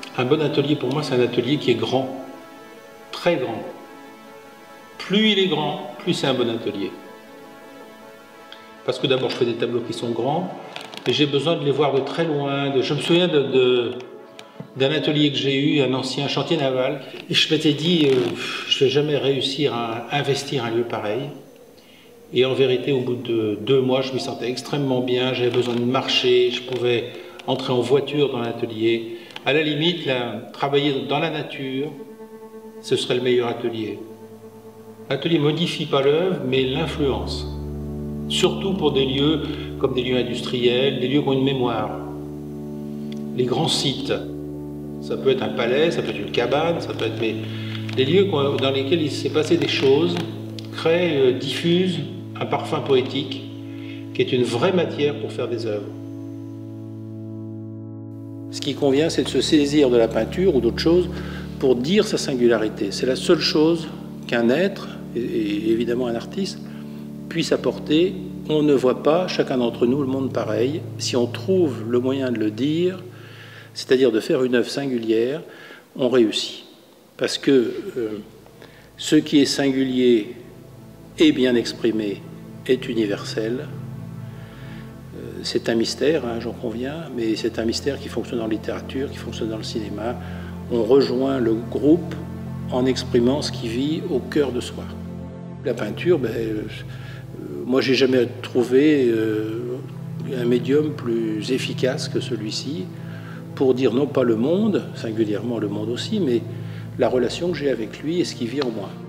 Un bon atelier, pour moi, c'est un atelier qui est grand, très grand. Plus il est grand, plus c'est un bon atelier. Parce que d'abord, je fais des tableaux qui sont grands, et j'ai besoin de les voir de très loin. Je me souviens d'un atelier que j'ai eu, un ancien chantier naval, et je m'étais dit, je ne vais jamais réussir à investir un lieu pareil. Et en vérité, au bout de 2 mois, je m'y sentais extrêmement bien, j'avais besoin de marcher, je pouvais entrer en voiture dans l'atelier. À la limite, là, travailler dans la nature, ce serait le meilleur atelier. L'atelier ne modifie pas l'œuvre, mais l'influence. Surtout pour des lieux comme des lieux industriels, des lieux qui ont une mémoire. Les grands sites, ça peut être un palais, ça peut être une cabane, ça peut être des lieux dans lesquels il s'est passé des choses, créent, diffusent un parfum poétique qui est une vraie matière pour faire des œuvres. Ce qui convient, c'est de se saisir de la peinture ou d'autres choses pour dire sa singularité. C'est la seule chose qu'un être, et évidemment un artiste, puisse apporter. On ne voit pas, chacun d'entre nous, le monde pareil. Si on trouve le moyen de le dire, c'est-à-dire de faire une œuvre singulière, on réussit. Parce que ce qui est singulier et bien exprimé est universel. C'est un mystère, hein, j'en conviens, mais c'est un mystère qui fonctionne en littérature, qui fonctionne dans le cinéma. On rejoint le groupe en exprimant ce qui vit au cœur de soi. La peinture, moi j'ai jamais trouvé un médium plus efficace que celui-ci pour dire non pas le monde, singulièrement le monde aussi, mais la relation que j'ai avec lui et ce qui vit en moi.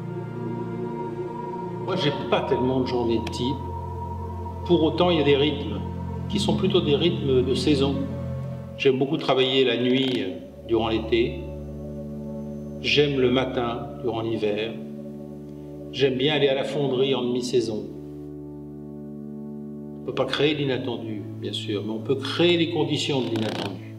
Moi j'ai pas tellement de journées de type. Pour autant, il y a des rythmes qui sont plutôt des rythmes de saison. J'aime beaucoup travailler la nuit durant l'été. J'aime le matin durant l'hiver. J'aime bien aller à la fonderie en demi-saison. On ne peut pas créer l'inattendu, bien sûr, mais on peut créer les conditions de l'inattendu.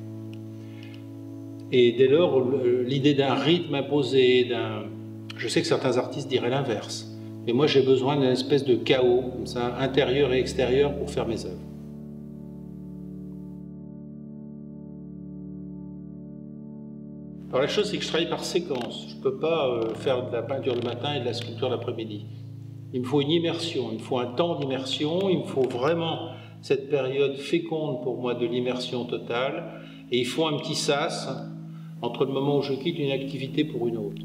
Et dès lors, l'idée d'un rythme imposé, je sais que certains artistes diraient l'inverse. Et moi, j'ai besoin d'une espèce de chaos, comme ça, intérieur et extérieur, pour faire mes œuvres. Alors la chose, c'est que je travaille par séquence. Je ne peux pas faire de la peinture le matin et de la sculpture l'après-midi. Il me faut une immersion, il me faut un temps d'immersion, il me faut vraiment cette période féconde pour moi de l'immersion totale. Et il faut un petit sas entre le moment où je quitte une activité pour une autre.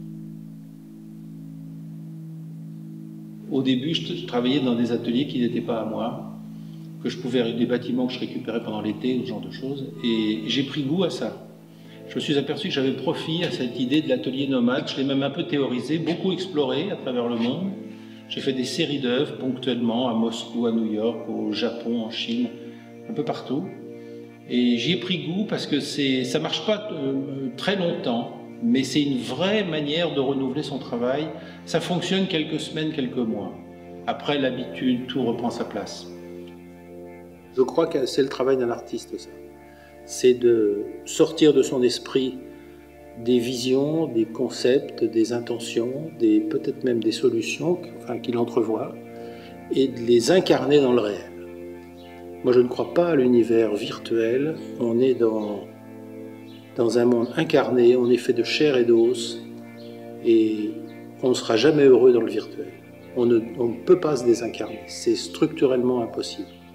Au début, je travaillais dans des ateliers qui n'étaient pas à moi, que je pouvais, des bâtiments que je récupérais pendant l'été, ce genre de choses, et j'ai pris goût à ça. Je me suis aperçu que j'avais profit à cette idée de l'atelier nomade, je l'ai même un peu théorisé, beaucoup exploré à travers le monde. J'ai fait des séries d'œuvres ponctuellement à Moscou, à New York, au Japon, en Chine, un peu partout. Et j'y ai pris goût parce que ça ne marche pas très longtemps, mais c'est une vraie manière de renouveler son travail. Ça fonctionne quelques semaines, quelques mois. Après, l'habitude, tout reprend sa place. Je crois que c'est le travail d'un artiste, ça. C'est de sortir de son esprit des visions, des concepts, des intentions, peut-être même des solutions qu'il entrevoit, et de les incarner dans le réel. Moi, je ne crois pas à l'univers virtuel. On est dans un monde incarné, on est fait de chair et d'os, et on ne sera jamais heureux dans le virtuel. On ne peut pas se désincarner, c'est structurellement impossible.